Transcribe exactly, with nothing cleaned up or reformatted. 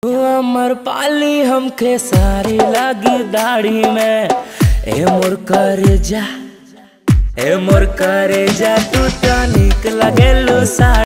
अमर पाली हमके सारी लगी दाढ़ी में। ए मोर करे जा, ए मोर करे जा, तू तो निक लगेलू साड़ी।